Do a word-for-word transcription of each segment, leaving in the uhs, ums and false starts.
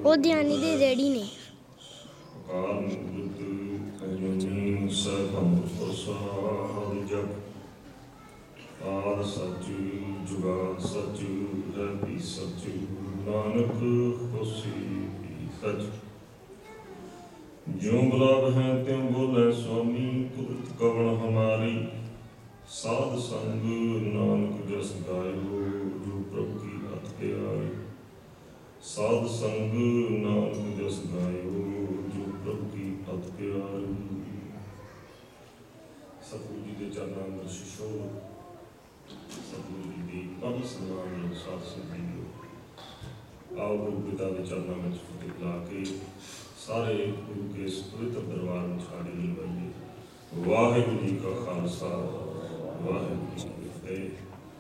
ਉਹ ਦਿਆਨੀ ਦੇ ਰੈਡੀ ਨੇ। ਆਦ ਸੱਚ ਜੁਗਾਦ ਸੱਚ ਹੈ ਵੀ ਸੱਚ ਨਾਨਕ ਹੋਸੀ ਵੀ ਸੱਚ। ज्यों गुलाब हैं त्यों बोले स्वामी कुदरत कवण हमारी। साध संग नानक जस गायो जो प्रभु की अत प्यारी। साध संग नानक जस गायो जो प्रभु की अत प्यारी। सतगुरु जी के चरणों में शिशो सतगुरु जी की परम सन्मान साध संगत आओ गुरु पिता के चरणों में फतेह ला के सारे गुरु के इस पवित्र दरबार में छाड़ी नहीं बनी। वाहिगुरु जी का खालसा वाहिगुरु जी की फतेह।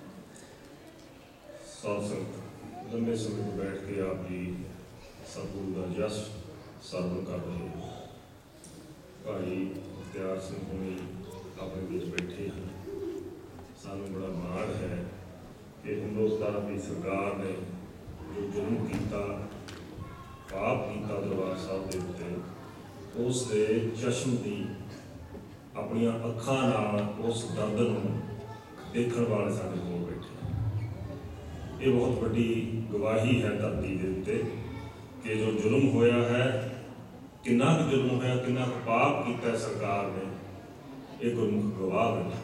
सत्संग लंबे समय को बैठ के आप जी सतगुरु का जस सरवण कर रहे हैं। भाई मुख्तियार सिंह होनी अपने बीच बैठे हैं। सानू बड़ा माण है कि हिंदुस्तान की सरकार ने जो जुल्म किया पाप किया दरबार साहब के उत्ते उस दे चश्म की अपन अखा नाल उस दर्द नूं देखण वाले साडे कोल बैठे। ये बहुत बड़ी गवाही है धरती के उत्ते कि जो जुल्म होया है कितना कुछ जुल्म होया कितना पाप किया सरकार ने ये गुरमुख गवाह बैठा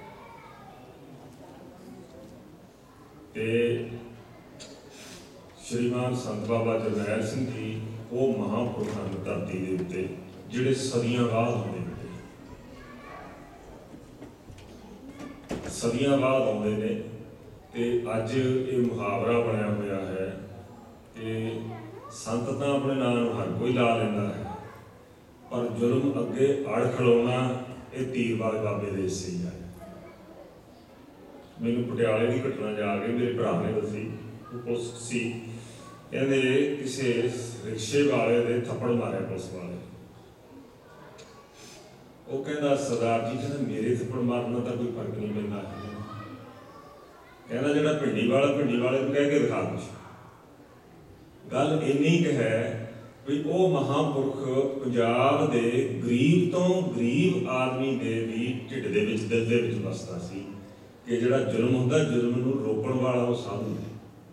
ते श्रीमान संत बाबा जरनैल सिंह जी वो महापुरुष हैं धरती के उत्ते जिहड़े सदियां बाद आउंदे ने सदियां बाद आउंदे ने ते अज ये मुहावरा बनया होया है कि संत तां अपने नाम हर कोई ला लैंदा है पर जुल्म अगे अड़ खड़ोना ये तीरबाज बाबे दे हिस्से ही है। मैनूं पटियाले की घटना जाके मेरे भरा ने दसी पुलिस सी कहते किसी रिक्शे वाले ने थप्पड़ मारे पुलिस वाले। वो कहता सरदार जी कहना मेरे थप्पड़ मारना तो कोई फर्क नहीं पैंदा। कहना जो भिंडी वाला भिंडी वाले को कह के दिखा कुछ। गल इन्नी क है भी वो महापुरख पंजाब के गरीब तो गरीब आदमी के भी ढिड दे विच दिल दे विच वसदा सी कि जिहड़ा जुल्म हुंदा जुल्म नूं रोकण वाला वो साधु है।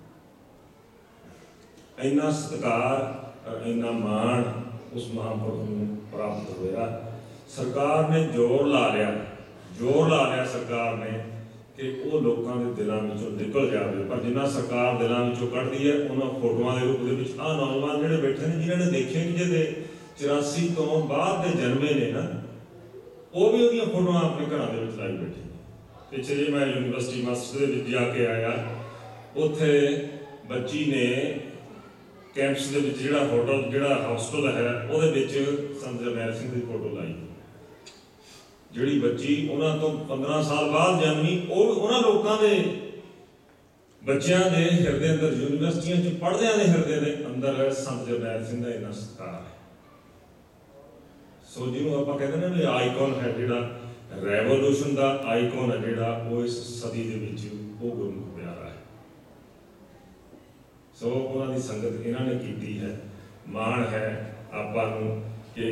इन्ना सत्कार इन्ना मान उस महापुरुष को प्राप्त होया। सरकार ने जोर ला लिया जोर ला लिया सरकार ने कि वो लोगों के दिलों में निकल जाए पर जिन्ना सरकार दिलों में कढ़ती है उन्होंने फोटों के रूप में आ नौजवान जोड़े बैठे हैं जिन्होंने देखे कि जे चौरासी तो बाद के जन्मे ने ना वो भी वो फोटो अपने घर के लाई बैठे। पिछले जी मैं यूनिवर्सिटी मास्टर के जाके आया उत्थे बच्ची ने कैंपस के जो होटल जो हॉस्टल है वो संत जरनैल सिंह की फोटो लाई जी बच्ची उन्होंने तो पंद्रह साल बाद जन्मी उन्होंने लोगों के बच्चों के हिरदे अंदर यूनिवर्सिटियों पढ़दे के हिरदे के अंदर संत जरनैल सिंह का इन्ना सत्कार है। सो जिन्होंने आप कहते हैं ना आईकॉन है जो रेवोल्यूशन का आईकॉन है जोड़ा वो इस सदी के वो गुरमुख प्यारा है। सो उन्होंने संगत इन्होंने की है मान है आपां कि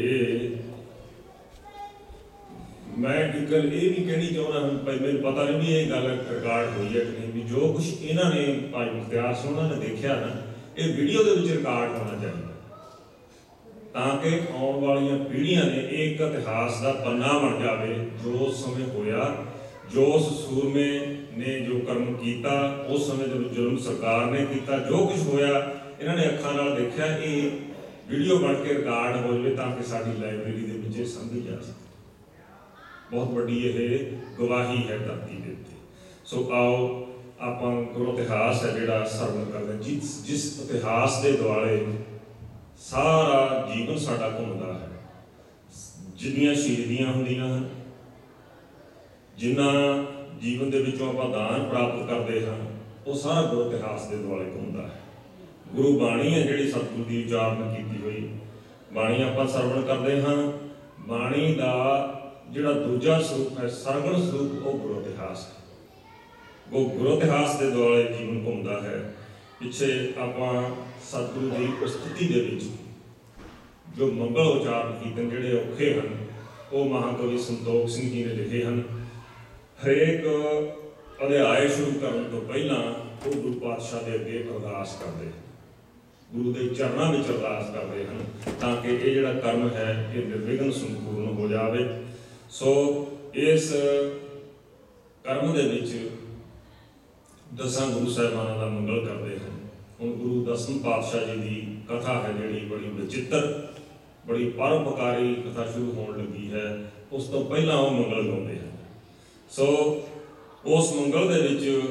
मैं एक गल ये भी कहनी चाहना हूँ मेरे पता नहीं भी ये गल रिकॉर्ड हुई है कि नहीं भी जो कुछ इन्होंने भाई मुख्तियार सिंह ने देखा ना ये वीडियो के रिकॉर्ड होना चाहिए ताकि आने वाली पीढ़ियां ने एक इतिहास का पन्ना बन जाए जो उस समय होया जो उस सूरमे ने जो कर्म किया उस समय जब जुल्म सरकार ने किया जो कुछ होया इन्होंने अखां नाल देखा ये वीडियो बन के रिकॉर्ड हो जाए ताकि साडी लाइब्रेरी के विच समझी जा सके। बहुत बड़ी ये गवाही है धरती के उत्ते। सो आओ आप गुरु इतिहास है जोड़ा सरवण करते जिस जिस इतिहास के दुआले सारा जीवन साडा घूमता है जिन्नियां शहीदियां होंदियां हैं जिन्ना जीवन के विचों आपां दान प्राप्त करते हैं वो सारा गुरु इतिहास के दुआले घूमता है। गुरु बाणी है जिहड़ी सतगुरु की उचारण की हुई बाणी आपां सरवण करते हैं। बाणी का जिहड़ा दूजा स्वरूप है सरगण स्वरूप वो गुरु इतिहास है। वो गुरु इतिहास के दुआले जीवन घूमता है ਪਿੱਛੇ ਆਪਾਂ ਸਤਿਗੁਰੂ ਦੀ ਉਸਤਤੀ ਦੇ ਵਿੱਚ ਜੋ ਮੰਗਲ ਉਚਾਰਨ ਕੀਰਤਨ ਜਿਹੜੇ ਔਖੇ ਹਨ ਉਹ ਮਹਾਕਵੀ ਸੰਤੋਖ ਸਿੰਘ ਜੀ ਨੇ ਲਿਖੇ ਹਨ। ਹਰੇਕ ਅਧਿਆਇ ਸ਼ੁਰੂ ਕਰਨ ਤੋਂ ਪਹਿਲਾਂ ਉਹ ਗੁਰੂ ਪਾਤਸ਼ਾਹ ਦੇ ਅੱਗੇ ਅਰਦਾਸ ਕਰਦੇ, ਗੁਰੂ ਦੇ ਚਰਨਾਂ ਵਿੱਚ ਅਰਦਾਸ ਕਰਦੇ ਹਨ ਤਾਂ ਕਿ ਇਹ ਜਿਹੜਾ ਕਰਮ ਹੈ ਇਹ ਨਿਰਵਿਘਨ ਸੰਪੂਰਨ ਹੋ ਜਾਵੇ। ਸੋ ਇਸ ਕਰਮ ਦੇ ਵਿੱਚ ਦਸਾਂ ਗੁਰੂ ਸਾਹਿਬਾਨਾਂ ਦਾ ਮੰਗਲ ਕਰਦੇ ਹਨ। ਹੁਣ ਗੁਰੂ ਦਸਮ ਪਾਤਸ਼ਾਹ ਜੀ ਦੀ ਕਥਾ ਹੈ ਜਿਹੜੀ ਬੜੀ ਵਿਚਿੱਤਰ, ਬੜੀ ਪਰਉਪਕਾਰੀ ਕਥਾ ਸ਼ੁਰੂ ਹੋਣ ਲੱਗੀ ਹੈ। ਉਸ ਤੋਂ ਪਹਿਲਾਂ ਉਹ ਮੰਗਲ ਗਾਉਂਦੇ ਹਨ। ਸੋ ਉਸ ਮੰਗਲ ਦੇ ਵਿੱਚ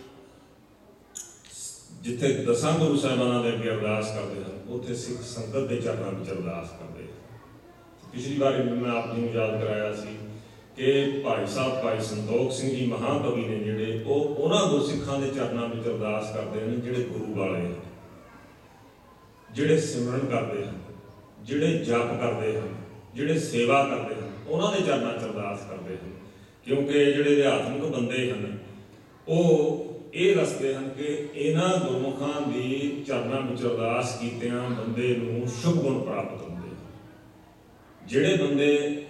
ਜਿੱਥੇ ਦਸਾਂ ਗੁਰੂ ਸਾਹਿਬਾਨਾਂ ਦੇ ਅੱਗੇ ਅਰਦਾਸ ਕਰਦੇ ਹਨ ਉੱਥੇ ਸਿੱਖ ਸੰਗਤ ਦੇ ਚਰਨਾਂ ਵਿੱਚ ਅਰਦਾਸ ਕਰਦੇ ਹਨ। ਪਿਛਲੀ ਵਾਰੀ ਮੈਂ ਆਪ ਜੀ ਨੂੰ ਯਾਦ ਕਰਾਇਆ ਸੀ ਕਿ ਭਾਈ ਸਾਹਿਬ ਭਾਈ ਸੰਤੋਖ ਸਿੰਘ ਜੀ ਮਹਾਕਵੀ ਨੇ ਜਿਹੜੇ ਉਹ ਉਹਨਾਂ ਗੁਰਸਿੱਖਾਂ ਦੇ ਚਰਨਾਂ ਵਿੱਚ ਅਰਦਾਸ ਕਰਦੇ ਹਨ ਜਿਹੜੇ ਗੁਰੂ ਵਾਲੇ ਹਨ, ਜਿਹੜੇ ਸਿਮਰਨ ਕਰਦੇ ਹਨ, ਜਿਹੜੇ ਜਪ ਕਰਦੇ ਹਨ, ਜਿਹੜੇ ਸੇਵਾ ਕਰਦੇ ਹਨ, ਉਹਨਾਂ ਦੇ ਚਰਨਾਂ 'ਚ ਅਰਦਾਸ ਕਰਦੇ ਹਨ। ਕਿਉਂਕਿ ਜਿਹੜੇ ਅਧਿਆਤਮਿਕ ਬੰਦੇ ਹਨ ਉਹ ਇਹ ਦੱਸਦੇ ਹਨ ਕਿ ਇਹਨਾਂ ਗੁਰਮੁਖਾਂ ਦੀ ਚਰਨਾਂ ਵਿੱਚ ਅਰਦਾਸ ਕੀਤਿਆਂ ਬੰਦੇ ਨੂੰ ਸ਼ੁਭ ਗੁਣ ਪ੍ਰਾਪਤ ਹੁੰਦੇ ਹਨ। ਜਿਹੜੇ ਬੰਦੇ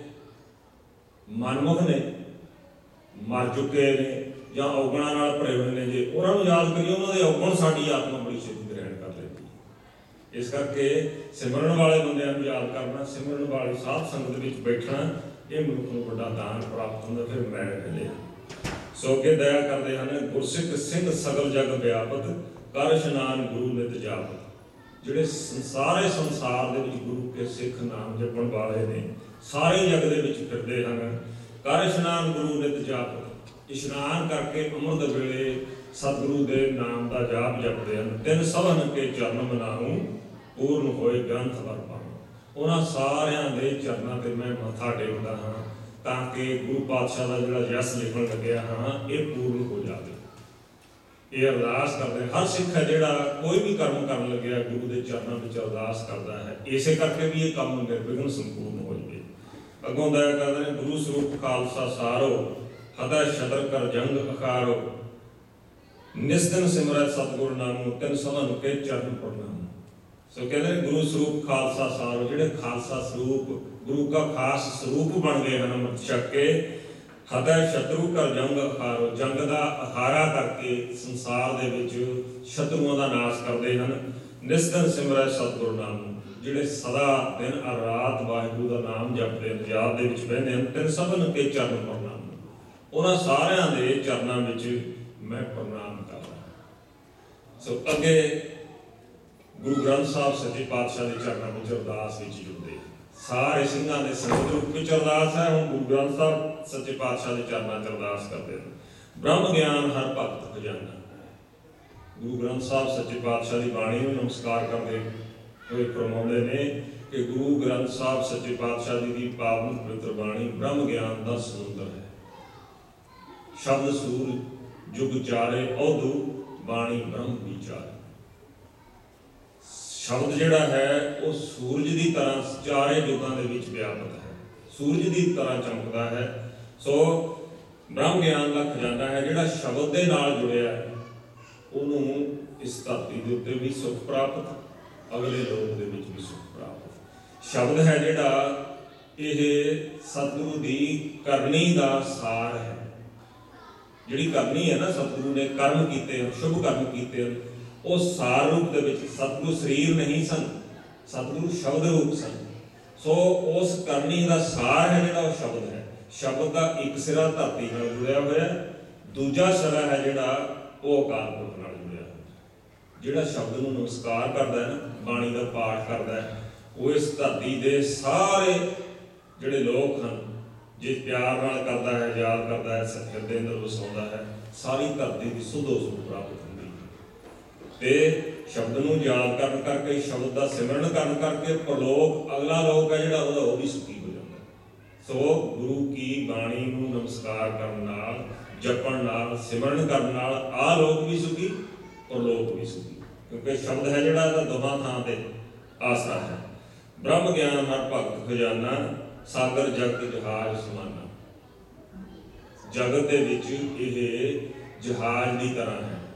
ਮਨਮੁਖ ਨੇ, ਮਰ ਚੁੱਕੇ ਨੇ ਜਾਂ ਔਗਣਾਂ ਨਾਲ ਭਰੇ ਹੋਏ ਨੇ, ਜੇ ਉਹਨਾਂ ਨੂੰ ਯਾਦ ਕਰੀਏ ਉਹਨਾਂ ਦੇ ਔਗਣ ਸਾਡੀ ਆਤਮਾ ਬੜੀ ਛੇਤੀ ਗ੍ਰਹਿਣ ਕਰ ਲੈਂਦੀ ਹੈ। ਇਸ ਕਰਕੇ ਸਿਮਰਨ ਵਾਲੇ ਬੰਦਿਆਂ ਨੂੰ ਯਾਦ ਕਰਨਾ, ਸਿਮਰਨ ਵਾਲੀ ਸਾਧ ਸੰਗਤ ਵਿੱਚ ਬੈਠਣਾ, ਇਹ ਮਨੁੱਖ ਨੂੰ ਵੱਡਾ ਦਾਨ ਪ੍ਰਾਪਤ ਹੁੰਦਾ। ਫਿਰ ਮੈਂ ਕਹਿੰਦੇ ਸੋ ਕੇ ਦਇਆ ਕਰਦੇ ਹਨ ਗੁਰਸਿੱਖ ਸਿੰਘ ਸਗਲ ਜਗ ਵਿਆਪਤ ਕਰ ਇਸ਼ਨਾਨ ਗੁਰੂ ਨਿਤ ਜਾਪਤ। ਜਿਹੜੇ ਸਾਰੇ ਸੰਸਾਰ ਦੇ ਵਿੱਚ ਗੁਰੂ ਕੇ ਸਿੱਖ ਨਾਮ ਜਪਣ ਵਾਲੇ ਨੇ, ਸਾਰੇ ਜਗ ਦੇ ਵਿੱਚ ਫਿਰਦੇ ਹਨ। ਕਰ ਇਸ਼ਨਾਨ ਗੁਰੂ ਨਿਤ ਜਾਪਤ, ਇਸ਼ਨਾਨ ਕਰਕੇ ਅੰਮ੍ਰਿਤ ਵੇਲੇ ਸਤਿਗੁਰੂ ਦੇ ਨਾਮ ਦਾ ਜਾਪ ਜਪਦੇ ਹਨ। ਤਿੰਨ ਸਭਨ ਕੇ ਚਰਨ ਮਨਾਉ ਪੂਰਨ ਹੋਏ ਗ੍ਰੰਥ ਵਰਪਾਉ। ਉਹਨਾਂ ਸਾਰਿਆਂ ਦੇ ਚਰਨਾਂ ਤੇ ਮੈਂ ਮੱਥਾ ਟੇਕਦਾ ਹਾਂ ਤਾਂ ਕਿ ਗੁਰੂ ਪਾਤਸ਼ਾਹ ਦਾ ਜਿਹੜਾ ਜਸ ਲਿਖਣ ਲੱਗਿਆ ਹਾਂ ਇਹ ਪੂਰਨ ਹੋ ਜਾਵੇ। ਇਹ ਅਰਦਾਸ ਕਰਦੇ ਹਰ ਸਿੱਖ ਹੈ ਜਿਹੜਾ ਕੋਈ ਵੀ ਕਰਮ ਕਰਨ ਲੱਗਿਆ ਗੁਰੂ ਦੇ ਚਰਨਾਂ ਵਿੱਚ ਅਰਦਾਸ ਕਰਦਾ ਹੈ, ਇਸੇ ਕਰਕੇ ਵੀ ਇਹ ਕੰਮ ਨਿਰਵਿਘਨ ਸੰਪੂਰਨ ਹੋ ਜਾਵੇ। ਅੱਗੋਂ ਦਇਆ ਕਰਦੇ ਨੇ ਗੁਰੂ ਸਰੂਪ ਖਾਲਸਾ ਸਾਰੋ ਹਦਾ ਸ਼ਤਰ ਕਰ ਜੰਗ ਅਕਾਰੋ ਨਿਸ ਦਿਨ ਸਿਮਰੈ ਸਤਿਗੁਰ ਨਾਮੋ ਤਿੰਨ ਸਭਨ ਕੇ ਚਰਨ ਪ੍ਰਣਾਮ। ਸੋ ਕਹਿੰਦੇ ਗੁਰੂ ਸਰੂਪ ਖਾਲਸਾ ਸਾਰੋ, ਜਿਹੜੇ ਖਾਲਸਾ ਸਰੂਪ ਗੁਰੂ ਦਾ ਖਾਸ ਸਰੂਪ ਬਣ ਗਏ ਹਨ ਅੰਮ੍ਰਿਤ ਛਕ ਕੇ। ਹਦਾ ਸ਼ਤਰੂ ਕਰ ਜੰਗ ਅਖਾਰੋ, ਜੰਗ ਦਾ ਅਖਾਰਾ ਕਰਕੇ ਸੰਸਾਰ ਦੇ ਵਿੱਚ ਸ਼ਤਰੂਆਂ ਦਾ ਨਾਸ਼ ਕਰਦੇ ਹਨ। ਨਿਸ ਦਿਨ ਸਿਮਰੈ ਸਤਿਗੁਰ ਨਾਮ, ਜਿਹੜੇ ਸਦਾ ਦਿਨ ਔਰ ਰਾਤ ਵਾਹਿਗੁਰੂ ਦਾ ਨਾਮ ਜਪਦੇ ਹਨ, ਯਾਦ ਦੇ ਵਿੱਚ ਬਹਿੰਦੇ ਹਨ। ਤਿੰਨ ਸਭਨ ਕੇ ਚਰਨ ਪ੍ਰਣਾਮ, ਉਹਨਾਂ ਸਾਰਿਆਂ ਦੇ ਚਰਨਾਂ ਵਿੱਚ ਮੈਂ ਪ੍ਰਣਾਮ ਕਰਦਾ। ਸੋ ਅੱਗੇ ਗੁਰੂ ਗ੍ਰੰਥ ਸਾਹਿਬ ਸੱਚੇ ਪਾਤਸ਼ਾਹ ਦੇ ਚਰਨਾਂ ਵਿੱਚ ਅਰਦਾਸ ਵਿੱਚ ਜੁੜਦੇ ਸਾਰੇ ਸਿੰਘਾਂ ਦੇ ਸੰਗਤ ਰੂਪ ਵਿੱਚ ਅਰਦਾਸ ਹੈ। ਹੁਣ ਗੁਰੂ ਗ੍ਰੰਥ ਸਾਹਿਬ ਸੱਚੇ ਪਾਤਸ਼ਾਹ ਦੇ ਚਰਨਾਂ 'ਚ ਅਰਦਾਸ ਕਰਦੇ ਹਨ। ਬ੍ਰਹਮ ਗਿਆਨ ਹਰ ਭਗਤ ਖਜ਼ਾਨਾ। ਗੁਰੂ ਗ੍ਰੰਥ ਸਾਹਿਬ ਸੱਚੇ ਪਾਤਸ਼ਾਹ ਦੀ ਬਾਣੀ ਨੂੰ ਨਮਸਕਾਰ ਕਰਦੇ ਹੋਏ ਫਰਮਾਉਂਦੇ ਨੇ ਕਿ ਗੁਰੂ ਗ੍ਰੰਥ ਸਾਹਿਬ ਸੱਚੇ ਪਾਤਸ਼ਾਹ ਜੀ ਦੀ ਪਾਵਨ ਪਵਿੱਤਰ ਬਾਣੀ ਬ੍ਰਹਮ ਗਿਆਨ ਦਾ ਸਮੁੰਦਰ ਹੈ। ਸ਼ਬਦ ਸੂਰ ਜੁਗ ਚਾਰੇ ਔਧੂ ਬਾਣੀ ਬ੍ਰਹਮ ਵਿਚਾਰ। ਸ਼ਬਦ ਜਿਹੜਾ ਹੈ ਉਹ ਸੂਰਜ ਦੀ ਤਰ੍ਹਾਂ ਚਾਰੇ ਯੁੱਗਾਂ ਦੇ ਵਿੱਚ ਵਿਆਪਕ ਹੈ, ਸੂਰਜ ਦੀ ਤਰ੍ਹਾਂ ਚਮਕਦਾ ਹੈ। ਸੋ ਬ੍ਰਹਮ ਗਿਆਨ ਦਾ ਖਜ਼ਾਨਾ ਹੈ ਜਿਹੜਾ ਸ਼ਬਦ ਦੇ ਨਾਲ ਜੁੜਿਆ ਹੈ, ਉਹਨੂੰ ਇਸ ਧਰਤੀ ਦੇ ਉੱਤੇ ਵੀ ਸੁੱਖ ਪ੍ਰਾਪਤ, ਅਗਲੇ ਲੋਕ ਦੇ ਵਿੱਚ ਵੀ ਸੁੱਖ ਪ੍ਰਾਪਤ। ਸ਼ਬਦ ਹੈ ਜਿਹੜਾ ਇਹ ਸਤਿਗੁਰੂ ਦੀ ਕਰਨੀ ਦਾ ਸਾਰ ਹੈ। ਜਿਹੜੀ ਕਰਨੀ ਹੈ ਨਾ, ਸਤਿਗੁਰੂ ਨੇ ਕਰਮ ਕੀਤੇ ਹਨ, ਸ਼ੁਭ ਕਰਮ ਕੀਤੇ ਹਨ, ਉਹ ਸਾਰ ਰੂਪ ਦੇ ਵਿੱਚ ਸਤਿਗੁਰੂ ਸਰੀਰ ਨਹੀਂ ਸਨ, ਸਤਿਗੁਰੂ ਸ਼ਬਦ ਰੂਪ ਸਨ। ਸੋ ਉਸ ਕਰਨੀ ਦਾ ਸਾਰ ਹੈ ਜਿਹੜਾ ਉਹ ਸ਼ਬਦ ਹੈ। ਸ਼ਬਦ ਦਾ ਇੱਕ ਸਿਰਾ ਧਰਤੀ ਨਾਲ ਜੁੜਿਆ ਹੋਇਆ, ਦੂਜਾ ਸਿਰਾ ਹੈ ਜਿਹੜਾ ਉਹ ਅਕਾਲ ਪੁਰਖ ਨਾਲ ਜੁੜਿਆ ਹੋਇਆ। ਜਿਹੜਾ ਸ਼ਬਦ ਨੂੰ ਨਮਸਕਾਰ ਕਰਦਾ ਹੈ, ਬਾਣੀ ਦਾ ਪਾਠ ਕਰਦਾ ਹੈ, ਉਹ ਇਸ ਧਰਤੀ ਦੇ ਸਾਰੇ ਜਿਹੜੇ ਲੋਕ ਹਨ, ਜੇ ਪਿਆਰ ਨਾਲ ਕਰਦਾ ਹੈ, ਯਾਦ ਕਰਦਾ ਹੈ, ਹਿਰਦੇ ਅੰਦਰ ਵਸਾਉਂਦਾ ਹੈ, ਸਾਰੀ ਧਰਤੀ ਦੀ ਸੁਧੋ ਸੁਧ ਪ੍ਰਾਪਤ ਹੁੰਦੀ ਹੈ। ਤੇ ਸ਼ਬਦ ਨੂੰ ਯਾਦ ਕਰਨ ਕਰਕੇ, ਸ਼ਬਦ ਦਾ ਸਿਮਰਨ ਕਰਨ ਕਰਕੇ ਪਰਲੋਕ, ਅਗਲਾ ਲੋਕ ਹੈ ਜਿਹੜਾ ਉਹਦਾ ਉਹ ਵੀ ਸੁਖੀ ਹੋ ਜਾਂਦਾ। ਸੋ ਗੁਰੂ ਕੀ ਬਾਣੀ ਨੂੰ ਨਮਸਕਾਰ ਕਰਨ ਨਾਲ, ਜਪਣ ਨਾਲ, ਸਿਮਰਨ ਕਰਨ ਨਾਲ ਆਹ ਲੋਕ ਵੀ ਸੁਖੀ, ਪਰਲੋਕ ਵੀ ਸੁਖੀ, ਕਿਉਂਕਿ ਸ਼ਬਦ ਹੈ ਜਿਹੜਾ ਇਹਦਾ ਦੋਹਾਂ ਥਾਂ ਤੇ ਆਸਰਾ ਹੈ। ਬ੍ਰਹਮ ਗਿਆਨ ਹਰ ਭਗਤ ਖਜ਼ਾਨਾ ਸਾਗਰ ਜਗਤ ਜਹਾਜ਼ ਸਮਾਨਾ। ਜਗਤ ਦੇ ਵਿੱਚ ਇਹ ਜਹਾਜ਼ ਦੀ ਤਰ੍ਹਾਂ ਹੈ,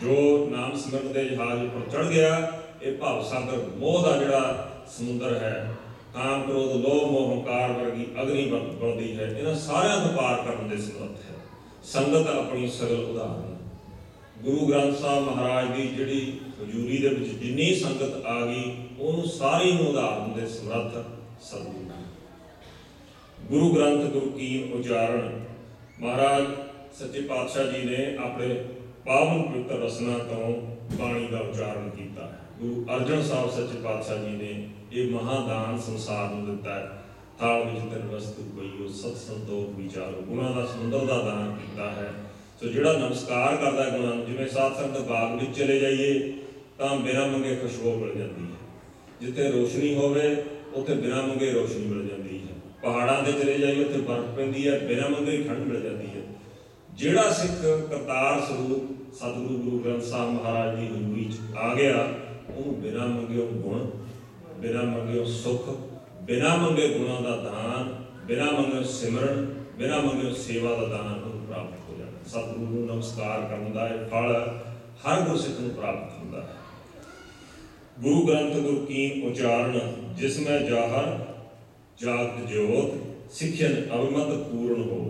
जो नाम सिमरन के जहाज पर चढ़ गया, ये भाव सागर मोह का जिहड़ा समुद्र है, काम क्रोध लोभ मोह हंकार वर्गी अग्नि बनती है, इन्हां सारिਆਂ ਤੋਂ पार करने ਦੇ समर्थ है। संगत अपनी सगल उदाहरण। गुरु ग्रंथ साहब महाराज की जिहड़ी हजूरी दे विच जिन्नी संगत आ गई, ਉਹਨੂੰ सारी ਨੂੰ उदाहरण ਦੇ समर्थ सतगुरु। गुरु ग्रंथ गुरु कीन उचारण। महाराज सच्चे पातशाह जी ने अपने पावन पवित्र रसना तो बाणी का उच्चारण किया है। गुरु अर्जन साहब सच्चे पातशाह जी ने ये महादान संसार में दिता है। थाल विच तिन वस्तु पई सत संतोख विचारो, गुणों का समुद्र का दान किया है। सो जिहड़ा नमस्कार करता है गुणों, जिवें साध संगत बाग में चले जाइए तो बिना मंगे खुशबू मिल जाती है, जिथे रोशनी होवे उत्थे बिना मंगे रोशनी मिल जाती है, पहाड़ों से चले जाइए उत्थे बर्फ पैंदी है, बिना मंगे ठंड मिल जाती है। जिहड़ा सिख करतार स्वरूप सतगुरु गुरु ग्रंथ साहब महाराज की हजूरी आ गया, उन्होंने बिना मंगे गुण, बिना मंगे सुख, बिना मंगे गुणों का दान, बिना मंगे सिमरन, बिना मंगे सेवा का दान उन्हें प्राप्त हो जाता। सतगुरु को नमस्कार करने का फल हर गुरसिख को प्राप्त होता है। गुरु ग्रंथ गुरु कीन उचारण, जिसमें जाहर जागत ज्योत, सिखियन अभिमत पूर्ण हो।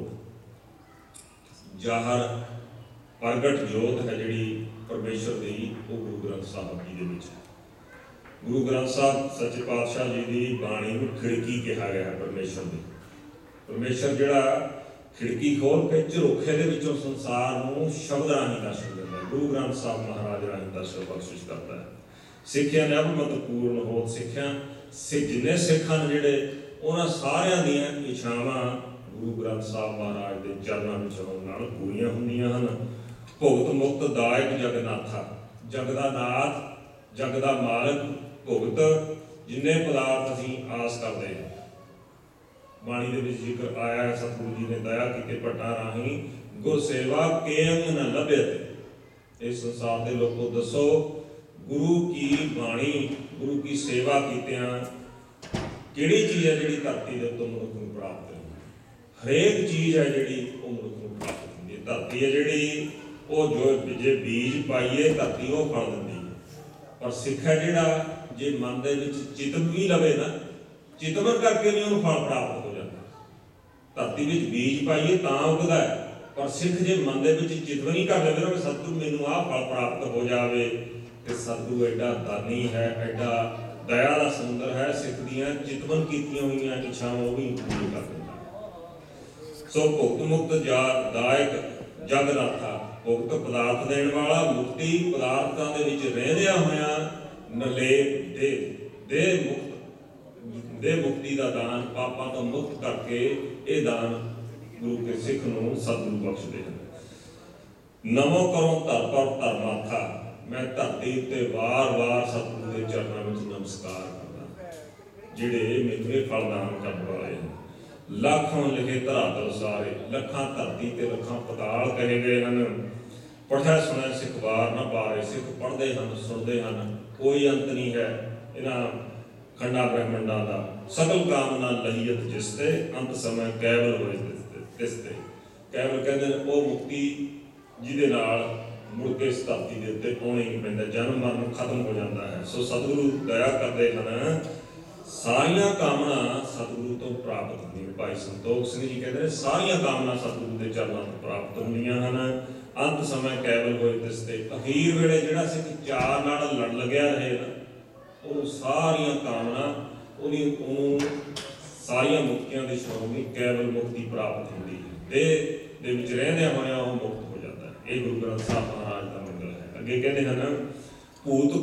जाहर प्रगट ज्योत है जिहड़ी परमेश्वर दी, वो गुरु ग्रंथ साहब जी दे विच है। गुरु ग्रंथ साहब सच्चे पातशाह जी की बाणी को खिड़की कहा गया है परमेश्वर की। परमेश्वर जिहड़ा खिड़की खोल के झरोखे दे विचों संसार को शब्द राही दर्शन दिंदा है, गुरु ग्रंथ साहब महाराज राही दर्शन बख्शिश करता है। सिखिया ने अभिमत पूर्ण हो, सिखिया सिख जिन्ने सिख हैं जिहड़े उन्हां सारियां दीयां इच्छावां गुरु ग्रंथ साहब महाराज के चरणों में होण नाल पूरीआं हुंदियां हन। भुगत मुक्त दायक जगन्नाथा, जग दा नाथ, जग दा मालक, भुगत जिन्ने पदार्थ असीं आस करदे हां। बाणी दे विच जिक्र आया है, सतगुरु जी ने दया कीते भट्टां राहीं गुर सेवा केयंग न लभ्यत। इस संसार के लोगों दसो, गुरु की बाणी गुरु की सेवा कीतियां किहड़ी चीज़ है जिहड़ी धरती दे उत्ते मनुख नूं प्राप्त है? हरेक चीज़ है जिहड़ी वो मनुख नूं प्राप्त होंदी है। धरती है जिहड़ी वो जो जे बीज पाइए धरती वो फल दिंदी है, पर सिख है जिहड़ा जे मन दे विच चितम भी लवे ना, चितमन करके नहीं उन्हें फल प्राप्त हो जाता। धरती विच बीज पाइए तां उगदा है, पर सिख जे मन दे विच चितवन ही कर लवे ना कि सतगुरु मैनूं आह फल प्राप्त हो जावे, कि सतगुरु एडा दानी है, एडा दया का समुद्र है, सिख दियां चितवन कीतियां हुईयां इच्छावां वो भी पूरी कर दिंदा। सो भुगत मुक्त जा दायक जगन्नाथा, भुगत पदार्थ देण वाला, मुक्ति पदार्थां दे विच रहंदियां होइयां निर्लेप दे दे मुक्त दे मुक्ति का दान, पापां तो मुक्त करके ये दान गुरु के सिख नूं सतगुरु बख्शदे हन। नमो करो धर पर धर्माथा, मैं धरती उत्ते वार वार सतगुरु के चरणों में नमस्कार करदा, जिहड़े मैनूं ये फल दान करन वाले हैं। लाखां लिखे धरातल सारे, लखां धरती ते लखां पताल कहे गए हैं। पढ़िया सुनिया सिख वार न पारे, सिख पढ़ते हैं सुनते हैं, कोई अंत नहीं है इन्हां खंडा ब्रह्मंडा का। सकल कामना लहियत जिसते, अंत समय कैवल होए तिसते। कैवल कहते हैं वो मुक्ति जिहदे नाल मुड़ के इस धरती के उत्ते आउणा ही नहीं पैंदा, जन्म मरण खत्म हो जाता है। सो सतगुरु दया करते हैं, सारियां कामना सतगुरु तो प्राप्त होंदियां। भाई संतोख सिंह जी कहते हैं सारियां कामना सतगुरु के चरणों तो प्राप्त होंदियां हन। अंत समय कैवल होए तिसते, अखीर वेले जिहड़ा सिख चार नाल लड़ लग्या रहे ना, वो सारियां कामना उन्हें सारियां मुक्तियां की श्रोमणी कैवल मुक्ति प्राप्त होती है। देह दे विच रहंदियां होइयां वो मुक्त हो जाता है। ये गुरु ग्रंथ साहब महाराज का मंगल है। अगे कहते हैं भूत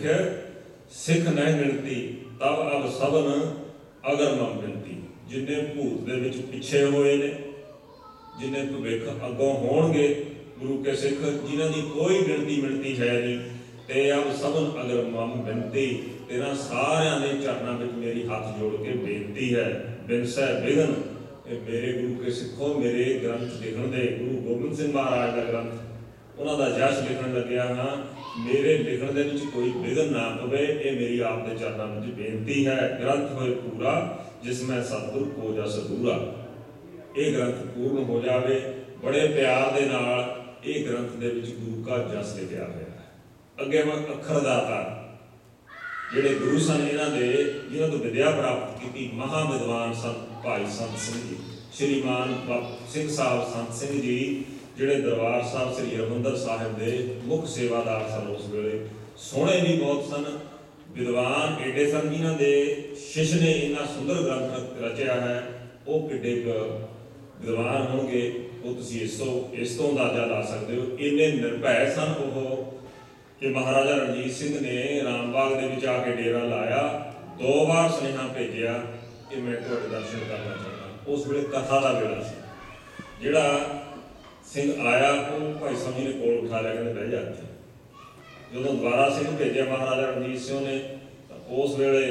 भविख सिख न गिनती, तब अब सबन अगर मम बिनती। जिन्हें भूत दे विच पिछे हुए ने, जिन्हें भविख अगों होणगे गुरु के सिख, जिन्हां दी कोई गिनती मिनती है नहीं, ते अब सबन अगर मम बिनती, तेरा सारियां दे चरणों में मेरी हाथ जोड़ के बेनती है। बिनसै बिघन, मेरे गुरु के सिखो मेरे ग्रंथ लिखण दे, गुरु गोबिंद सिंह महाराज का ग्रंथ उन्होंने जश लिखण लग्या हाँ, मेरे लिखण दे विच कोई विघन ना पवे, ये मेरी आप दे चरणों में बेनती है। ग्रंथ होए पूरा जिसमें सतगुरु को जस दूरा। ये ग्रंथ पूर्ण हो जावे, बड़े प्यार दे नाल ਇਹ ਗ੍ਰੰਥ ਦੇ ਵਿੱਚ ਗੁਰੂ ਕਾ ਜਸ ਲਿਖਿਆ ਹੋਇਆ ਹੈ। ਅੱਗੇ ਮੈਂ ਅੱਖਰਦਾਤਾ ਜਿਹੜੇ ਗੁਰੂ ਸਨ, ਇਹਨਾਂ ਦੇ ਜਿਹਨਾਂ ਤੋਂ ਵਿਦਿਆ ਪ੍ਰਾਪਤ ਕੀਤੀ, ਮਹਾ ਵਿਦਵਾਨ ਸਨ ਭਾਈ ਸੰਤ ਸਿੰਘ ਜੀ, ਸ਼੍ਰੀਮਾਨ ਸਿੰਘ ਸਾਹਿਬ ਸੰਤ ਸਿੰਘ ਜੀ, ਜਿਹੜੇ ਦਰਬਾਰ ਸਾਹਿਬ ਸ੍ਰੀ ਹਰਿਮੰਦਰ ਸਾਹਿਬ ਦੇ ਮੁੱਖ ਸੇਵਾਦਾਰ ਸਨ। ਉਸ ਵੇਲੇ ਸੋਹਣੇ ਵੀ ਬਹੁਤ ਸਨ, ਵਿਦਵਾਨ ਏਡੇ ਸਨ, ਜਿਨ੍ਹਾਂ ਦੇ ਸ਼ਿਸ਼ ਨੇ ਇੰਨਾ ਸੁੰਦਰ ਗ੍ਰੰਥ ਰਚਿਆ ਹੈ। ਉਹ ਕਿੱਡੇ ਵਿਦਵਾਨ ਹੋਣਗੇ, ਉਹ ਤੁਸੀਂ ਇਸ ਤੋਂ ਇਸ ਤੋਂ ਅੰਦਾਜ਼ਾ ਲਾ ਸਕਦੇ ਹੋ। ਇੰਨੇ ਨਿਰਭੈ ਸਨ ਉਹ ਕਿ ਮਹਾਰਾਜਾ ਰਣਜੀਤ ਸਿੰਘ ਨੇ ਰਾਮਬਾਗ ਦੇ ਵਿੱਚ ਆ ਕੇ ਡੇਰਾ ਲਾਇਆ, ਦੋ ਵਾਰ ਸੁਨੇਹਾ ਭੇਜਿਆ ਕਿ ਮੈਂ ਤੁਹਾਡੇ ਦਰਸ਼ਨ ਕਰਨਾ ਚਾਹੁੰਦਾ। ਉਸ ਵੇਲੇ ਕਥਾ ਦਾ ਵੇਲਾ ਸੀ। ਜਿਹੜਾ ਸਿੰਘ ਆਇਆ ਉਹ ਭਾਈ ਸਮੀ ਨੇ ਕੋਲ ਉਠਾ ਲਿਆ, ਕਹਿੰਦੇ ਬਹਿ ਜਾ ਇੱਥੇ। ਜਦੋਂ ਦੁਬਾਰਾ ਸਿੰਘ ਭੇਜਿਆ ਮਹਾਰਾਜਾ ਰਣਜੀਤ ਸਿੰਘ ਨੇ, ਤਾਂ ਉਸ ਵੇਲੇ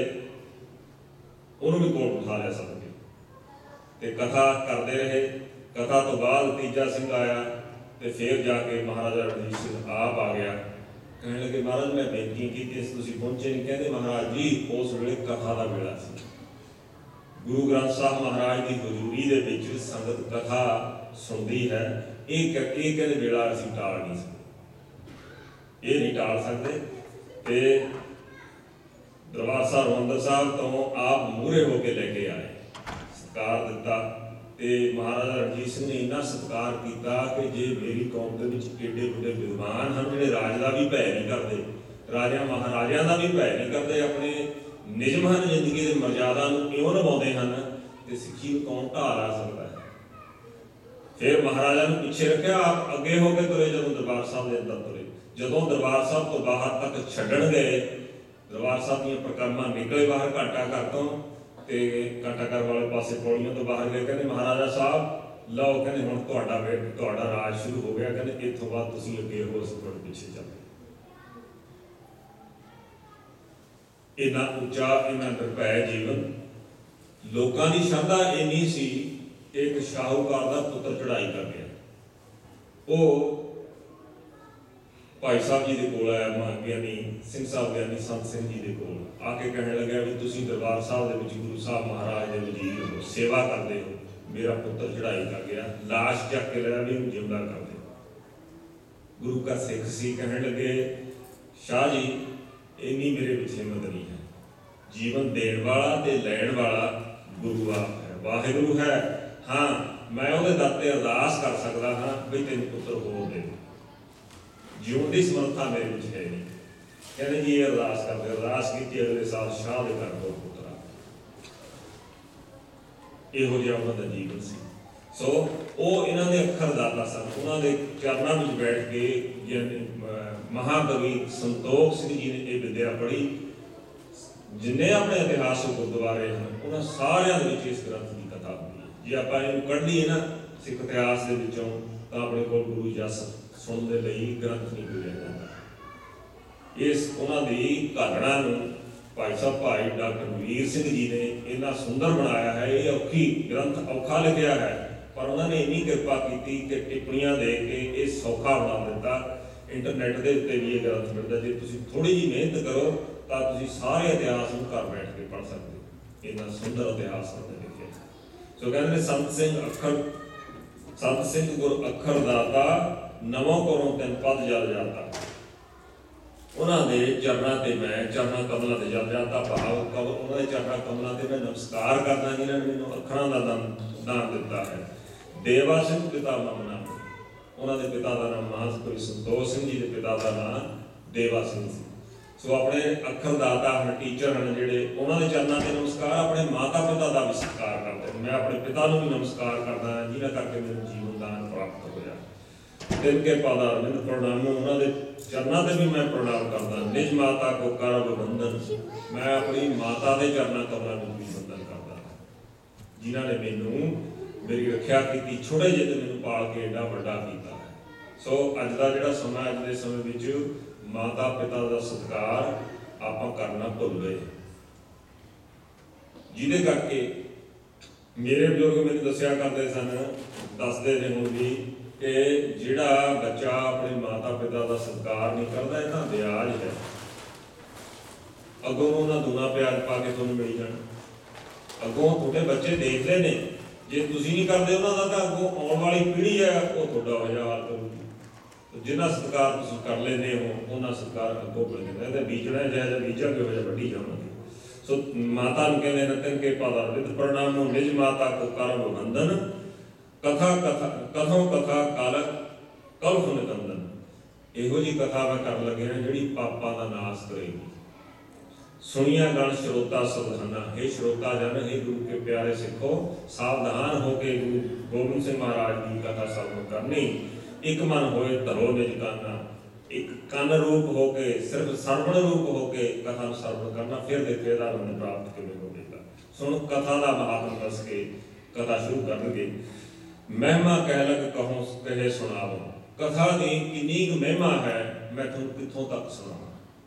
ਉਹਨੂੰ ਵੀ ਕੋਲ ਉਠਾ ਲਿਆ ਸਭ ਕੇ, ਤੇ ਕਥਾ ਕਰਦੇ ਰਹੇ। ਕਥਾ ਤੋਂ ਬਾਅਦ ਤੀਜਾ ਸਿੰਘ ਆਇਆ, ਤੇ ਫਿਰ ਜਾ ਕੇ ਮਹਾਰਾਜਾ ਰਣਜੀਤ ਸਿੰਘ ਆਪ ਆ ਗਿਆ। ਕਹਿਣ ਲੱਗੇ ਮਹਾਰਾਜ ਮੈਂ ਬੇਨਤੀ ਕੀਤੀ ਸੀ, ਤੁਸੀਂ ਪਹੁੰਚੇ ਨਹੀਂ। ਕਹਿੰਦੇ ਮਹਾਰਾਜ ਜੀ ਉਸ ਵੇਲੇ ਕਥਾ ਦਾ ਵੇਲਾ ਸੀ। ਗੁਰੂ ਗ੍ਰੰਥ ਸਾਹਿਬ ਮਹਾਰਾਜ ਦੀ ਹਜ਼ੂਰੀ ਦੇ ਵਿੱਚ ਸੰਗਤ ਕਥਾ ਸੁਣਦੀ ਹੈ। ਇਹ ਇਹ ਕਹਿੰਦੇ ਵੇਲਾ ਅਸੀਂ ਟਾਲ ਨਹੀਂ ਸਕਦੇ, ਇਹ ਨਹੀਂ ਟਾਲ ਸਕਦੇ। ਤੇ ਦਰਬਾਰ ਸਾਹਿਬ ਹਰਿਮੰਦਰ ਸਾਹਿਬ ਤੋਂ ਆਪ ਮੂਹਰੇ ਹੋ ਕੇ ਲੈ ਕੇ ਆਏ, ਸਤਿਕਾਰ ਦਿੱਤਾ। ਤੇ ਮਹਾਰਾਜਾ ਰਣਜੀਤ ਸਿੰਘ ਨੇ ਇੰਨਾ ਸਤਿਕਾਰ ਕੀਤਾ ਕਿ ਜੇ ਮੇਰੀ ਕੌਮ ਦੇ ਵਿੱਚ ਏਡੇ ਵੱਡੇ ਵਿਦਵਾਨ ਹਨ ਜਿਹੜੇ ਰਾਜ ਦਾ ਵੀ ਭੈ ਨਹੀਂ ਕਰਦੇ, ਰਾਜਿਆਂ ਮਹਾਰਾਜਿਆਂ ਦਾ ਵੀ ਭੈ ਨਹੀਂ ਕਰਦੇ, ਆਪਣੇ ਨਿਯਮਾਂ ਜ਼ਿੰਦਗੀ ਦੇ ਮਰਜ਼ਾਦਾ ਨੂੰ ਇਉਂ ਨਿਭਾਉਂਦੇ ਹਨ, ਤੇ ਸਿੱਖੀ ਨੂੰ ਕੌਣ ਢਾਹ ਲਾ ਸਕਦਾ ਹੈ। ਫਿਰ ਮਹਾਰਾਜਾ ਨੂੰ ਪਿੱਛੇ ਰੱਖਿਆ, ਆਪ ਅੱਗੇ ਹੋ ਕੇ ਤੁਰੇ। ਜਦੋਂ ਦਰਬਾਰ ਸਾਹਿਬ ਦੇ ਅੰਦਰ ਤੁਰੇ, ਜਦੋਂ ਦਰਬਾਰ ਸਾਹਿਬ ਤੋਂ ਬਾਹਰ ਤੱਕ ਛੱਡਣ ਗਏ, ਦਰਬਾਰ ਸਾਹਿਬ ਦੀਆਂ ਪਰਿਕਰਮਾ ਨਿਕਲੇ ਬਾਹਰ ਘਾਟਾ ਘਰ ਤੋਂ, ਤੇ ਘਾਟਾ ਘਰ ਵਾਲੇ ਪਾਸੇ ਪੌੜੀਆਂ ਤੋਂ ਬਾਹਰ ਗਏ। ਕਹਿੰਦੇ ਮਹਾਰਾਜਾ ਸਾਹਿਬ ਲਓ, ਕਹਿੰਦੇ ਹੁਣ ਤੁਹਾਡਾ ਵੇ ਤੁਹਾਡਾ ਰਾਜ ਸ਼ੁਰੂ ਹੋ ਗਿਆ। ਕਹਿੰਦੇ ਇੱਥੋਂ ਬਾਅਦ ਤੁਸੀਂ ਅੱਗੇ ਹੋ, ਅਸੀਂ ਤੁਹਾਡੇ ਪਿੱਛੇ ਚੱਲਦੇ। ਇੰਨਾ ਉੱਚਾ, ਇੰਨਾ ਨਿਰਭੈ ਜੀਵਨ। ਲੋਕਾਂ ਦੀ ਸ਼ਰਧਾ ਇੰਨੀ ਸੀ ਕਿ ਇੱਕ ਸ਼ਾਹੂਕਾਰ ਦਾ ਪੁੱਤਰ ਚੜ੍ਹਾਈ ਕਰ ਗਿਆ। ਉਹ ਭਾਈ ਸਾਹਿਬ ਜੀ ਦੇ ਕੋਲ ਆਇਆ, ਮਾਂ ਗਿਆਨੀ ਸਿੰਘ ਸਾਹਿਬ, ਗਿਆਨੀ ਸੰਤ ਸਿੰਘ ਜੀ ਦੇ ਕੋਲ ਆ ਕੇ ਕਹਿਣ ਲੱਗਿਆ ਵੀ ਤੁਸੀਂ ਦਰਬਾਰ ਸਾਹਿਬ ਦੇ ਵਿੱਚ ਗੁਰੂ ਸਾਹਿਬ ਮਹਾਰਾਜ ਦੇ ਵਜ਼ੀਰ ਹੋ, ਸੇਵਾ ਕਰਦੇ ਹੋ, ਮੇਰਾ ਪੁੱਤਰ ਚੜ੍ਹਾਈ ਕਰ ਗਿਆ, ਲਾਸ਼ ਚੱਕ ਕੇ ਲਿਆ ਵੀ ਉਹਨੂੰ ਜਿਉਂਦਾ ਕਰ ਦਿਓ। ਗੁਰੂ ਕਾ ਸਿੱਖ ਸੀ, ਕਹਿਣ ਲੱਗੇ ਸ਼ਾਹ ਜੀ ਇੰਨੀ ਮੇਰੇ ਵਿੱਚ ਹਿੰਮਤ ਨਹੀਂ ਹੈ। ਜੀਵਨ ਦੇਣ ਵਾਲਾ ਤੇ ਲੈਣ ਵਾਲਾ ਗੁਰੂ ਆਪ ਹੈ, ਵਾਹਿਗੁਰੂ ਹੈ। ਹਾਂ, ਮੈਂ ਉਹਦੇ ਦਰ ਤੇ ਅਰਦਾਸ ਕਰ ਸਕਦਾ ਹਾਂ ਵੀ ਤੈਨੂੰ ਪੁੱਤਰ ਹੋਰ ਦੇ। ਜਿਉਣ ਦੀ ਸਮਰੱਥਾ ਮੇਰੇ ਵਿੱਚ ਹੈ ਨਹੀਂ। ਕਹਿੰਦੇ ਜੀ ਇਹ ਅਰਦਾਸ ਕਰਦੇ, ਅਰਦਾਸ ਕੀਤੀ, ਅਗਲੇ ਸਾਲ ਸ਼ਾਹ ਦੇ ਘਰ ਹੋਰ ਪੁੱਤਰ ਆ। ਇਹੋ ਜਿਹਾ ਉਹਨਾਂ ਦਾ ਜੀਵਨ ਸੀ। ਸੋ ਉਹ ਇਹਨਾਂ ਦੇ ਅੱਖਰ ਦਾਤਾ ਸਨ। ਉਹਨਾਂ ਦੇ ਚਰਨਾਂ ਵਿੱਚ ਬੈਠ ਕੇ ਮਹਾਕਵੀ ਸੰਤੋਖ ਸਿੰਘ ਜੀ ਨੇ ਇਹ ਵਿਦਿਆ ਪੜ੍ਹੀ। ਜਿੰਨੇ ਆਪਣੇ ਇਤਿਹਾਸਕ ਗੁਰਦੁਆਰੇ ਹਨ, ਉਹਨਾਂ ਸਾਰਿਆਂ ਦੇ ਵਿੱਚ ਇਸ ਗ੍ਰੰਥ ਦੀ ਕਥਾ ਹੁੰਦੀ ਹੈ। ਜੇ ਆਪਾਂ ਇਹਨੂੰ ਕੱਢ ਲਈਏ ਨਾ ਸਿੱਖ ਇਤਿਹਾਸ ਦੇ ਵਿੱਚੋਂ, ਤਾਂ ਆਪਣੇ ਕੋਲ ਗੁਰੂ ਜਸ ਸੁਣਨ ਦੇ ਲਈ ਗ੍ਰੰਥ ਨਹੀਂ ਮਿਲਿਆ ਜਾਂਦਾ। ਇਸ ਉਹਨਾਂ ਦੀ ਘਾਲਣਾ ਨੂੰ ਭਾਈ ਸਾਹਿਬ ਭਾਈ ਡਾਕਟਰ ਵੀਰ ਸਿੰਘ ਜੀ ਨੇ ਇੰਨਾ ਸੁੰਦਰ ਬਣਾਇਆ ਹੈ। ਇਹ ਔਖੀ ਗ੍ਰੰਥ ਔਖਾ ਲਿਖਿਆ ਹੈ, ਪਰ ਉਹਨਾਂ ਨੇ ਇੰਨੀ ਕਿਰਪਾ ਕੀਤੀ ਕਿ ਟਿੱਪਣੀਆਂ ਦੇ ਕੇ ਇਹ ਸੌਖਾ ਬਣਾ ਦਿੱਤਾ। ਇੰਟਰਨੈਟ ਦੇ ਉੱਤੇ ਵੀ ਇਹ ਗ੍ਰੰਥ ਮਿਲਦਾ। ਜੇ ਤੁਸੀਂ ਥੋੜ੍ਹੀ ਜਿਹੀ ਮਿਹਨਤ ਕਰੋ ਤਾਂ ਤੁਸੀਂ ਸਾਰੇ ਇਤਿਹਾਸ ਨੂੰ ਘਰ ਬੈਠ ਕੇ ਪੜ੍ਹ ਸਕਦੇ ਹੋ। ਇੰਨਾ ਸੁੰਦਰ ਇਤਿਹਾਸ ਉਹਨੇ ਲਿਖਿਆ। ਸੋ ਕਹਿੰਦੇ ਨੇ ਸੰਤ ਸਿੰਘ ਅੱਖਰ ਸੰਤ ਸਿੰਘ ਗੁਰ ਅੱਖਰ ਦਾਤਾ, ਨਵੋਂ ਕੋਲੋਂ ਤਿੰਨ ਪਦ ਜਲ ਜਾਂਦਾ। ਉਹਨਾਂ ਦੇ ਚਰਨਾਂ ਤੇ ਮੈਂ ਚਰਨਾਂ ਕਮਲਾਂ ਤੇ ਜਲ ਜਾਂਦਾ। ਭਾਵ ਕਮਲ ਉਹਨਾਂ ਦੇ ਚਰਨਾਂ ਕਮਲਾਂ ਤੇ ਮੈਂ ਨਮਸਕਾਰ ਕਰਦਾ, ਜਿਨ੍ਹਾਂ ਨੇ ਮੈਨੂੰ ਅੱਖਰਾਂ ਦਾ ਦਾਨ ਦਾਨ ਦਿੱਤਾ ਹੈ। ਦੇਵਾ ਸਿੰਘ ਪਿਤਾ ਨਾਮ ਨਾਮ, ਉਹਨਾਂ ਦੇ ਪਿਤਾ ਦਾ ਨਾਮ ਮਹਾਂਪੁਰੀ ਸੰਤੋਖ ਸਿੰਘ ਜੀ ਦੇ ਪਿਤਾ ਦਾ ਨਾਮ ਦੇਵਾ ਸਿੰਘ ਸੀ। ਸੋ ਆਪਣੇ ਅੱਖਰ ਦਾਤਾ ਹਨ, ਟੀਚਰ ਹਨ ਜਿਹੜੇ, ਉਹਨਾਂ ਦੇ ਚਰਨਾਂ ਤੇ ਨਮਸਕਾਰ। ਆਪਣੇ ਮਾਤਾ ਪਿਤਾ ਦਾ ਵੀ ਸਤਿਕਾਰ ਕਰਦੇ। ਮੈਂ ਆਪਣੇ ਪਿਤਾ ਨੂੰ ਵੀ ਨਮਸਕਾਰ ਕਰਦਾ ਹਾਂ, ਜਿਨ੍ਹਾਂ ਕਰਕੇ ਮੈਨੂੰ ਜੀਵਨ ਦਾਨ ਪ੍ਰਾਪਤ ਹੋਇਆ। ਤਿੰਨ ਕੇ ਪਾਦਾ ਮੈਨੂੰ ਪ੍ਰਣਾਮ, ਉਹਨਾਂ ਦੇ ਚਰਨਾਂ ਤੇ ਵੀ ਮੈਂ ਪ੍ਰਣਾਮ ਕਰਦਾ। ਨਿਜ ਮਾਤਾ ਕੋ ਕਰ ਬੰਧਨ, ਮੈਂ ਆਪਣੀ ਮਾਤਾ ਦੇ ਚਰਨਾਂ ਕਮਲਾਂ ਨੂੰ ਵੀ ਬੰਧਨ ਕਰਦਾ, ਜਿਨ੍ਹਾਂ ਨੇ ਮੈਨੂੰ ਮੇਰੀ ਰੱਖਿਆ ਕੀਤੀ, ਛੋਟੇ ਜਿਹੇ ਤੇ ਮੈਨੂੰ ਪਾਲ ਕੇ ਏਡਾ ਵੱਡਾ ਕੀਤਾ ਹੈ। ਸੋ ਅੱਜ ਦਾ ਜਿਹੜਾ ਸਮਾਂ, ਅੱਜ ਦੇ ਸਮੇਂ ਵਿੱਚ ਮਾਤਾ ਪਿਤਾ ਦਾ ਸਤਿਕਾਰ ਆਪਾਂ ਕਰਨਾ ਭੁੱਲ ਗਏ, ਜਿਹਦੇ ਕਰਕੇ ਮੇਰੇ ਬਜ਼ੁਰਗ ਮੈਨੂੰ ਦੱਸਿਆ ਕਰਦੇ ਸਨ, ਦੱਸਦੇ ਨੇ ਹੁਣ ਵੀ, ਕਿ ਜਿਹੜਾ ਬੱਚਾ ਆਪਣੇ ਮਾਤਾ ਪਿਤਾ ਦਾ ਸਤਿਕਾਰ ਨਹੀਂ ਕਰਦਾ, ਇਹ ਤਾਂ ਵਿਆਜ ਹੈ। ਅੱਗੋਂ ਉਹਨਾਂ ਦੂਣਾ ਪਿਆਜ ਪਾ ਕੇ ਤੁਹਾਨੂੰ ਮਿਲ ਜਾਣਾ। ਅੱਗੋਂ ਤੁਹਾਡੇ ਬੱਚੇ ਦੇਖਦੇ ਨੇ, ਜੇ ਤੁਸੀਂ ਨਹੀਂ ਕਰਦੇ ਉਹਨਾਂ ਦਾ, ਤਾਂ ਅੱਗੋਂ ਆਉਣ ਵਾਲੀ ਪੀੜ੍ਹੀ ਹੈ ਉਹ ਤੁਹਾਡਾ ਵਜ੍ਹਾ ਹਾਲ ਕਰੂਗੀ। जिन्ना सत्कार तुसीं कर लेंदे हो उन्ना सत्कार अगों मिल जांदा है। बीजना जिहा जिहा बीजांगे उहो जिहा वड्ढी जावांगे। सो माता नूं कहंदे ने तिन के पदा विद प्रणामो निज माता को करब वंदन कथा कथा कथों कथा कालक कलफ निकंदन। इहो जी कथा मैं कर लगे हैं जिहड़ी पापां दा नाश करेगी। सुनिया गण श्रोता सावधाना। हे श्रोता जन, हे गुरु के प्यारे सिखो, सावधान होके गुरु गोबिंद सिंह महाराज की कथा श्रवण करनी। एक मन होए धरो निज काना। एक कन रूप होके सिर्फ श्रवण रूप होके कथा श्रवण करना। फिर देखो इहदा आनंद प्राप्त किवें होवेगा। सुन कथा दा महात्म दस के कथा शुरू करनगे। महिमा कह लग कहो कहे सुनावो। कथा दी किन्नी क महिमा है मैं तुहानूं कित्थों तक सुणावां।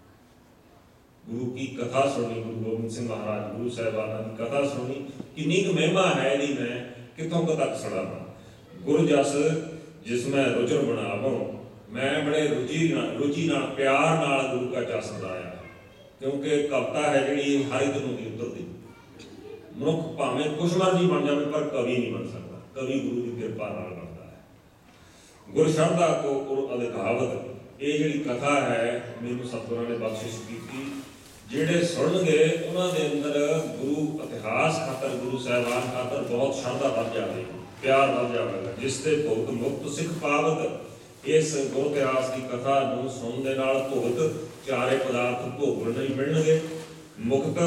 गुरु की कथा सुनी, गुरु गोबिंद सिंह महाराज गुरु साहिबाना की कथा सुनी, किन्नी क महिमा है दी मैं कितों तक सुणावां। गुरु जस जिसमें रुचर बनावो। मैं बड़े रुचि रुचि नाल प्यार नाल गुरु का जस गाया, क्योंकि कविता है जिहड़ी हर एक नूं नहीं उतरदी। मनुख भावें कुछ मर्जी बन जाए पर कवि नहीं बन सकता। कवि गुरु की कृपा नाल बनता है। गुर शरदा को गुरु अधिकावत। ये जिहड़ी कथा है मैनूं सतगुरां ने बख्शिश कीती। ਜਿਹੜੇ ਸੁਣਨਗੇ ਉਹਨਾਂ ਦੇ ਅੰਦਰ ਗੁਰੂ ਇਤਿਹਾਸ ਖਾਤਰ ਗੁਰੂ ਸਾਹਿਬਾਨ ਖਾਤਰ ਬਹੁਤ ਸ਼ਰਧਾ ਵੱਧ ਜਾਵੇਗੀ, ਪਿਆਰ ਵੱਧ ਜਾਵੇਗਾ। ਜਿਸ ਤੇ ਭੁਗਤ ਮੁਕਤ ਸਿੱਖ ਪਾਵਤ। ਇਸ ਗੁਰ ਇਤਿਹਾਸ ਦੀ ਕਥਾ ਨੂੰ ਸੁਣਨ ਦੇ ਨਾਲ ਭੁਗਤ ਚਾਰੇ ਪਦਾਰਥ ਭੋਗਣ ਨਹੀਂ ਮਿਲਣਗੇ। ਮੁਕਤ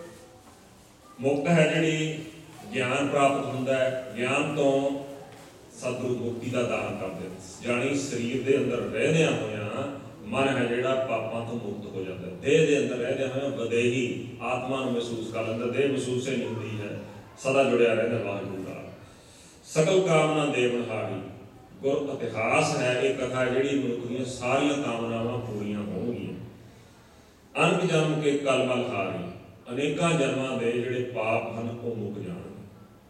ਮੁਕਤ ਹੈ ਜਿਹੜੀ ਗਿਆਨ ਪ੍ਰਾਪਤ ਹੁੰਦਾ ਹੈ। ਗਿਆਨ ਤੋਂ ਸਤਿਗੁਰੂ ਮੁਕਤੀ ਦਾ ਦਾਨ ਕਰਦੇ, ਜਾਣੀ ਸਰੀਰ ਦੇ ਅੰਦਰ ਰਹਿੰਦਿਆਂ ਹੋਇਆਂ मन है जिहड़ा पापां तो मुक्त हो जाता है। देह के अंदर रहते हुए बदेही आत्मा नूं महसूस कर लेंदा। देह महसूस ही नहीं होती है, सदा जुड़िया रहता वाहिगुरू नाल। सकल कामना देवनहारी। गुर इतिहास है एक कथा जिहड़ी मनुख दीआं सारियां कामनावां पूरीआं होणगीआं। अनक जन्म के कल मल हारी। अनेकां जन्मां दे जिहड़े पाप हन वो मुक जाणगे,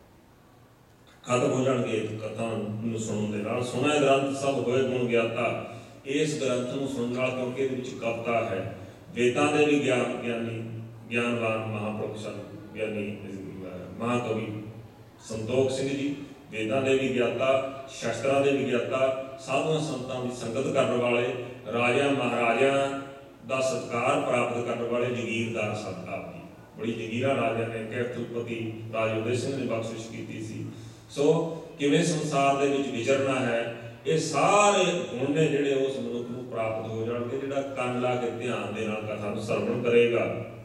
खत्म हो जाणगे। कथा नूं सुणन दे नाल। सुणिया ग्रंथ सब होए गुण ज्ञाता। इस ग्रंथ को सुनने वाला, क्योंकि ये कविता है। वेदां दे भी ज्ञान ज्ञानी ज्ञानवान महापुरुष सन, ज्ञानी महाकवि संतोख सिंह जी वेदां दे भी ज्ञाता, शास्त्रां दे भी ज्ञाता, साधुआं संतां की संगत करने वाले, राजा महाराजा का सत्कार प्राप्त करने वाले जगीरदार संत आप जी। बड़ी जगीरा राजा ने कैथलपति राजा उदय सिंह ने बख्शिश की सी। सो किवें संसार दे विच विचरना है, ये सारे गुण ने जिहड़े उस मनुख नूं प्राप्त हो जाणगे जिहड़ा कंन ला के ध्यान दे नाल कथा नूं सरवण करेगा।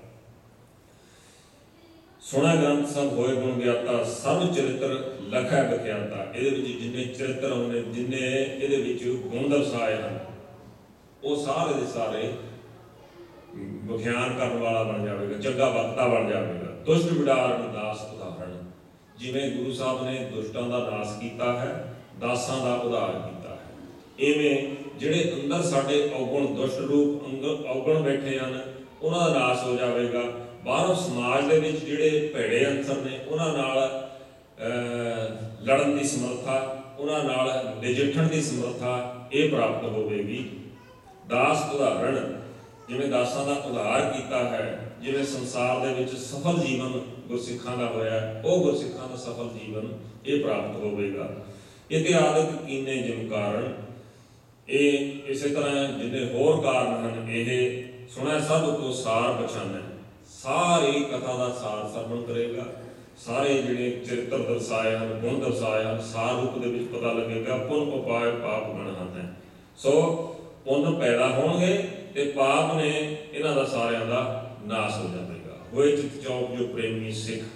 सुणा ग्रंथ सब होए गुण ज्ञाता। सब चरित्र लखै विख्याता। इहदे विच जिन्ने चरित्र होने, जिन्ने इहदे विच गुण दर्शाए हैं, वो सारे दे सारे विख्यान करने वाला बन जाएगा, चंगा वक्ता बन जाएगा। दुष्ट बिडारण दास उदाहरण। जिवें गुरु साहब ने दुष्टां दा नाश कीता है, दासां दा उद्धार कीता है। इवें जिहड़े अंदर साडे अवगुण दुष्ट रूप अंग अवगुण बैठे हैं उन्हां दा नाश हो जाएगा। बाहरों समाज दे विच जिहड़े भैड़े अंसर ने उन्हां नाल लड़न की समर्था, उन्हां नाल नजिठण की समर्था ये प्राप्त होवेगी। दास उदाहरण। जिवें दासां दा उद्धार कीता है, जिवें संसार दे विच सफल जीवन गुरसिखां दा होया, वो गुरसिखां दा सफल जीवन ये प्राप्त होवेगा। इतिहासक कीने जिम कारण। ये इस तरह जिन्ने होर कारण हैं, ये सुना सब को सार पछाना। सारी कथा का सार सरवण करेगा। सारे जिहड़े चरित्र दर्शाए हैं, गुण दर्शाए हैं, सार रूप दे विच पता लगेगा। पुन उपाय पाप गण हैं। सो पुन पैदा होणगे ते पाप ने इन्हां दा सारियां दा नाश हो जाएगा। होए चित चौक जो प्रेमी सिख,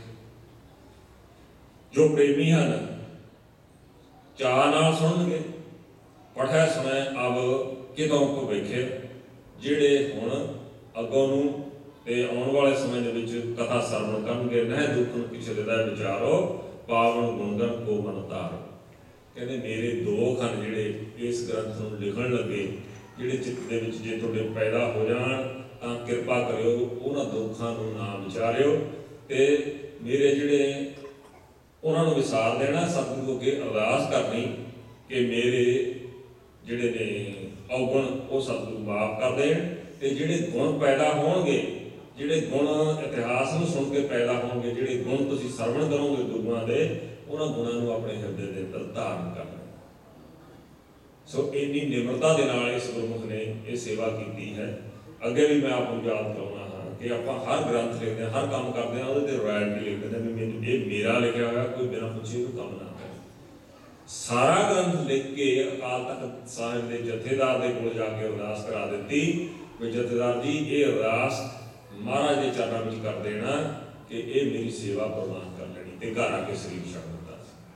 जो प्रेमी हैं चाह नाल सुणनगे। पढ़िया सुने अब कितों भविखे। जिहड़े हुण अगों नूं ते आउण वाले समय दे विच कथा सरवण करनगे। नह दुख पिछले दा विचारो, पावन गुणगन को मन धारो। कहते मेरे दोख हैं जिहड़े इस ग्रंथ नूं लिखण लगे, जिहड़े चित्त दे विच जे तुहाडे पैदा हो जाण तां किरपा करियो उन्हां दुखां नूं ना विचारियो ते मेरे जिहड़े उन्होंने विसार देना। सतगुरु अगे अरदास करनी कि मेरे जिहड़े ने अवगुण वो सतगुरु माफ कर देण ते जिहड़े गुण पैदा होणगे, जिहड़े गुण इतिहास नूं सुण के पैदा होणगे, जिहड़े गुण तुसीं सरवण करोगे गुरुआं दे, उन्हां गुणां नूं अपने हिरदे दे अंदर धारण करना। सो इन्नी निमरता के नाल इस गुरमुख ने ये सेवा की है। अगे भी मैं आपको याद कराना हाँ कि आप हर ग्रंथ लिखते हैं, हर काम करते हैं, वो रॉयल्टी लिखते हैं भी मैंने ये मेरा लिखा हुआ, कोई बिना पूछे कोई काम ना करे। सारा ग्रंथ लिख के अकाल तख्त साहिब के जथेदार के कोल जाके अरदास करा दी भी जथेदार जी ये अरदास महाराज के चरणों में कर देना कि ये मेरी सेवा प्रवान कर लेनी, तो घर आके शरीर छड़ दिता।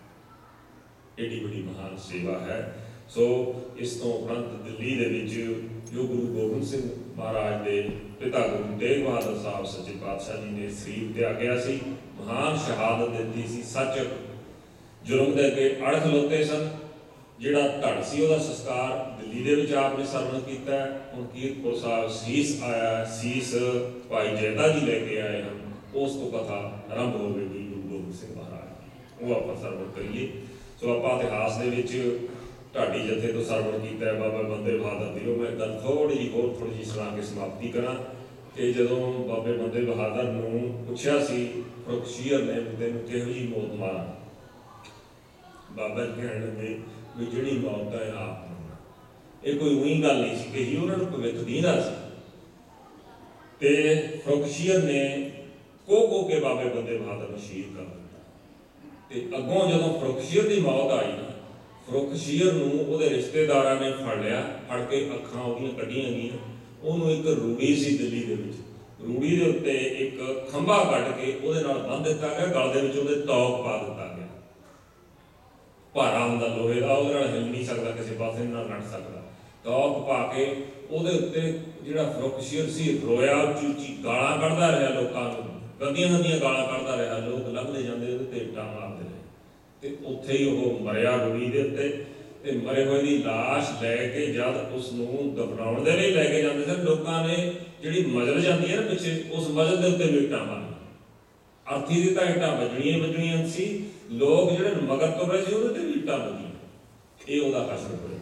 एडी बड़ी महान सेवा है। सो इस तो उपरंत दिल्ली दे विच जो गुरु गोबिंद सिंह महाराज के पिता गुरु तेग बहादुर साहब सच्चे पातशाह जी ने शरीर त्यागया सी, महान शहादत दी सी। सच जुर्म दे के अड़ खलोते सन। जिहड़ा धड़ सी उहदा संस्कार दिल्ली दे विच आपने सरवण कीता है। हुण कीरतपुर साहब सीस आया, सीस भाई जैदा जी लैके आए हैं, उस तो कथा आरंभ हो गई गुरु गोबिंद सिंह महाराज, वो आपां सरवण करिए। सो आपां इतिहास दे विच ढाडी जथे तो सरवण किया है बाबा बंदे बहादुर दी। मैं गल थोड़ी जी होर थोड़ी जी सुना के समाप्ति करा कि जदों बाबे बंदे बहादुर नूं पुछया सी फरुखशीर ने तैनूं किहो जी मौत मारा, बाबा जी कहण लगे भी जिहड़ी मौत है आप मरना। ये कोई उही गल नहीं सी कही, उन्होंने भविख दींदा सी। ते फरुखशीर ने को को के बाबे बंदे बहादुर नूं शहीद कर दिता। ते अगों जदों फरुखशीर की मौत आई ना, फरुखशीर नूं उहदे रिश्तेदारां ने फड़ लिया, फड़ के अखां उहदियां कड्ढियां गईयां। उहनूं एक रूड़ी सी दिल्ली दे विच, रूड़ी दे उत्ते एक खंभा कढ के उहदे नाल बन्ध दिता गया, गल दे विच उहदे तौक पा दिता गया। भारा हुंदा लोहे दा, उहदे नाल हिल नहीं सकदा, किसी पासे नाल नट सकदा। तौक पा के उहदे उत्ते जिहड़ा फरुखशीर सी रोया, उच्ची उच्ची गालां कढदा रहा लोकां नूं, गंदियां गंदियां गालां कढदा रहा। लोग लंघदे जांदे उहदे ते इट्टां मारदे रहे। ते उत्थे ही वो मरिया रूड़ी दे उत्ते। ते मरे होए दी लाश लैके जद उसनूं दफनाउण दे लई लैके जांदे सन, लोकां ने जिहड़ी मजल जांदी है ना पिछे, उस मजल दे उत्ते भी इट्टां मारीआं। अर्थी दी तां इट्टां वजणीआं वजणीआं सी, लोग जिहड़े मगर तुर रहे सी उहदे ते भी इट्टां वजीआं। इह उहदा हशर होया।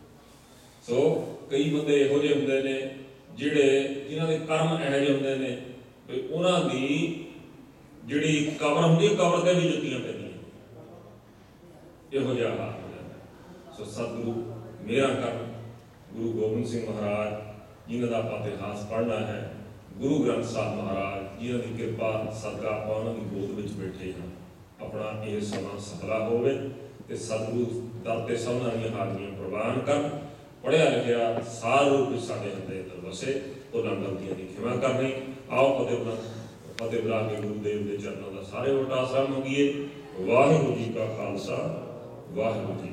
सो कई बंदे इहो ਜਿਹੇ ਹੁੰਦੇ ਨੇ ਜਿਹੜੇ जिन्हां दे कर्म इहो ਜਿਹੇ ਹੁੰਦੇ ਨੇ ਵੀ उन्हां दी जिहड़ी कबर हुंदी है, कबर ते भी जुत्तियां पैंदियां। इहो जिहा हाल हो जाता। सो सतगुरु मेहर कर, गुरु गोबिंद सिंह महाराज जिन्हां दा आपां इतिहास पढ़ना है, गुरु ग्रंथ साहिब महाराज जिन्हां दी किरपा सदका आपां उन्हां दी गोद विच बैठे हां। अपना यह समा सफला होवे ते सतगुरु दर ते सबनां दीआं हाजरियां प्रवान कर। पढ़िया लिखिया सार रूप साडे हृदय अंदर वसे, उन्हां गलतियां दी खिमा करनी। आओ फतेह बुला फतेह बुला के गुरुदेव के चरणों का सारे वोट आसरा मंगीए। वाहिगुरू जी का खालसा, वाहिगुरू जी